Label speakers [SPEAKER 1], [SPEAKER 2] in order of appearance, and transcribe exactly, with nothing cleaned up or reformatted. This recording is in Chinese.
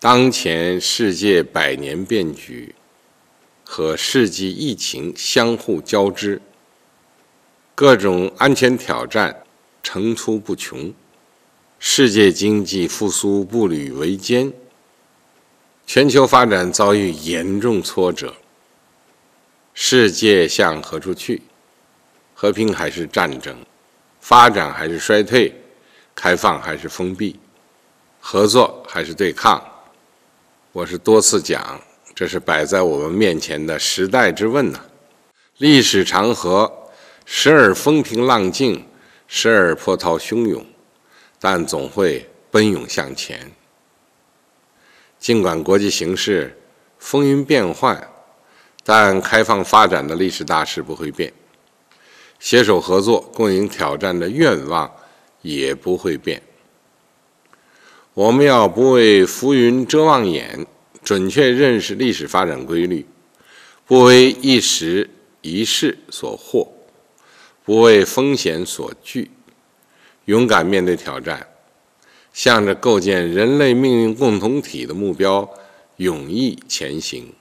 [SPEAKER 1] 当前世界百年变局和世纪疫情相互交织，各种安全挑战层出不穷，世界经济复苏步履维艰，全球发展遭遇严重挫折。世界向何处去？和平还是战争？发展还是衰退？开放还是封闭？合作还是对抗？我是多次讲，这是摆在我们面前的时代之问呐、啊。历史长河时而风平浪静，时而波涛汹涌，但总会奔涌向前。尽管国际形势风云变幻，但开放发展的历史大势不会变，携手合作共赢挑战的愿望也不会变。我们要不为浮云遮望眼，准确认识历史发展规律，不为一时一事所惑，不为风险所惧，勇敢面对挑战，向着构建人类命运共同体的目标勇毅前行。